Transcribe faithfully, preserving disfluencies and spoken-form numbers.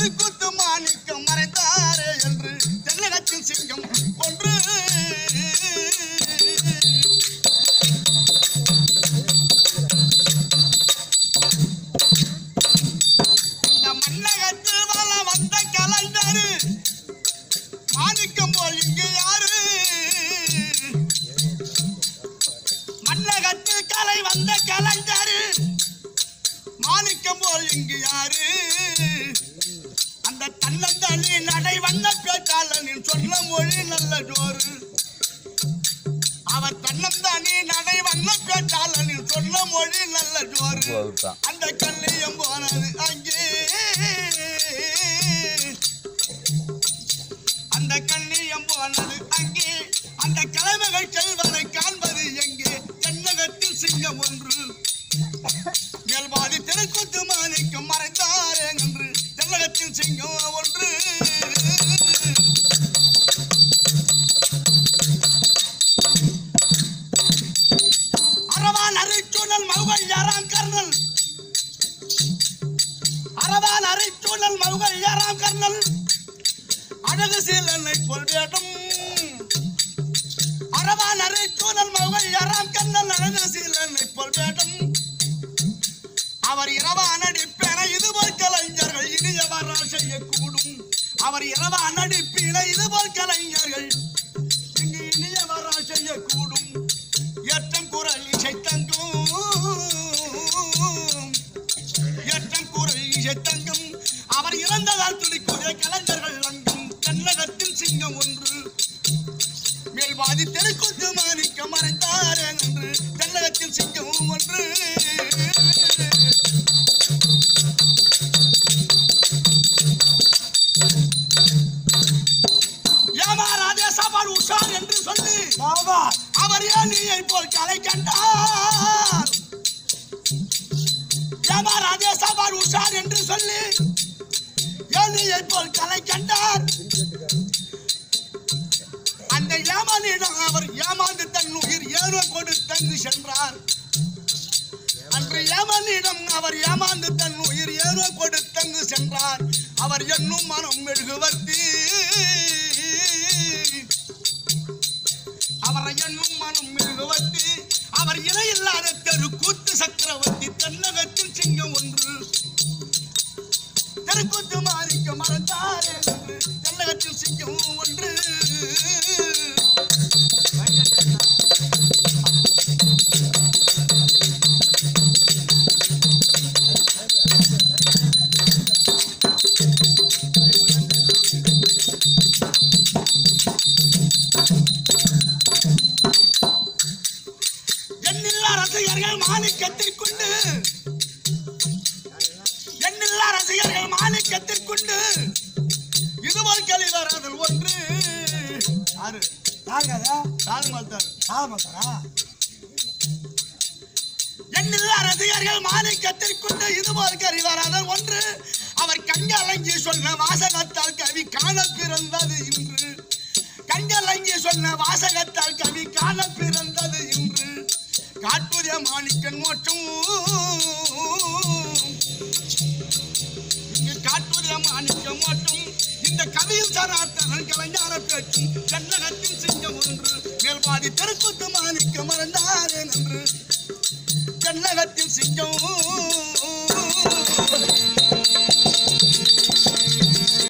தெருக்கூத்து மாணிக்கம் மறைந்தாரே என்று தென்னகத்தில் சிங்கம் ஒன்று இந்த மன்னகத்தில் வள வந்த கலைஞரு மாணிக்கம் போல் இங்கு யாரு மன்னகத்தில் கலை வந்த கலைஞரு மாணிக்கம் போல் இங்கு யாரு அந்த தன்னந்தனி நடை வந்த பேச்சாளனின் சொல்ல மொழி நல்ல ஜோறு அவர் தன்னந்தனி நடை வந்த பேச்சாளனின் சொல்ல மொழி நல்ல ஜோறு அந்த கல்லியம் போனது அங்கே அந்த கண்ணியம் போனது அங்கே அந்த கிழமைகள் செல்வதை காண்பது எங்கே தென்னகத்தில் சிங்கம் ஒன்று மேல்பாதி தெருக்கூத்து மாணிக்கம் மறைந்தாரே என்று தென்னகத்தில் சிங்கம் ஒன்று அரவான் அரைச்சூழல் மவுகள் யாராம் கர்னல் அரவான் அரைச்சூழல் மவுகள் யாராம் கர்னல் அழகு சீலனை போல் வேடம் அரவான் அரைச்சூழல் மவுகள் யாராம் கர்னல் அழகு சீலனை போல் வேடம் அவர் இரவான் நடிப்பென இதுபோல் கலைஞர்கள் இனியவரால் செய்யக்கூடும் அவர் இரவான் நடிப்பின இதுபோல் கலைஞர்கள் இங்கு இனியவரால் செய்யக்கூடும் ஏற்றம் குரல் இசைத்தங்கும் ஏற்றம் குரல் இசைத்தங்கும் அவர் இறந்ததால் துடிக்கூடிய கலைஞர்கள் அங்கும் தென்னகத்தில் சிங்கம் ஒன்று மேல்வாதி தெருக்கூத்து மாணிக்கம் மறைந்தாரே என்று தென்னகத்தில் சிங்கம் ஒன்று உஷார் என்று சொல்லி அவர் ஏனியை போல் கலை கண்டார் ஏமா ராஜேசபார் உஷார் என்று சொல்லி ஏனியை போல் கலை கண்டார் அந்த ஏமானிடம் அவர் ஏமாந்து தன் உயிர் ஏனோ கொடுத்தங்கு சென்றார் அன்று ஏமானிடம் அவர் ஏமாந்து தன் உயிர் ஏனோ கொடுத்தங்கு சென்றார் அவர் என்னும் மனம் மெழுகுவர்த்தி அவரை என்னும் மனம் மெழுகுவர்த்தி அவர் இணையில்லாத தெருக்கூத்து சக்கரவர்த்தி தென்னகத்தில் சிங்கம் ஒன்று தெருக்கூத்து மாணிக்கம் மறைந்தாரே என்று தென்னகத்தில் சிங்கம் ஒன்று மாணிக்கத்திற்குண்டு எண்ணில்லா ரசிகர்கள் மாணிக்கத்திற்குண்டு இதுபோல் கலிவராதல் ஒன்று யாரு எண்ணில்லா ரசிகர்கள் மாணிக்கத்திற்குண்டு இதுபோல் கலிவராதல் ஒன்று அவர் கண்களங்கி சொன்ன வாசகத்தால் கவி காண பிறந்தது இன்று கண்களங்கி சொன்ன வாசகத்தால் கவி காண பிறந்தது இன்று காட்டுரிய மாணிக்கன் மோட்டும் இங்கு காட்டுரிய மாணிக்கம் மோட்டும் இந்த கவியும் சரார்த்தன் கலைஞான பேச்சும் தென்னகத்தில் சிங்கம் ஒன்று மேல்பாதி தெருக்கூத்து மாணிக்கம் மறந்தாரே என்று தென்னகத்தில் சிங்கம்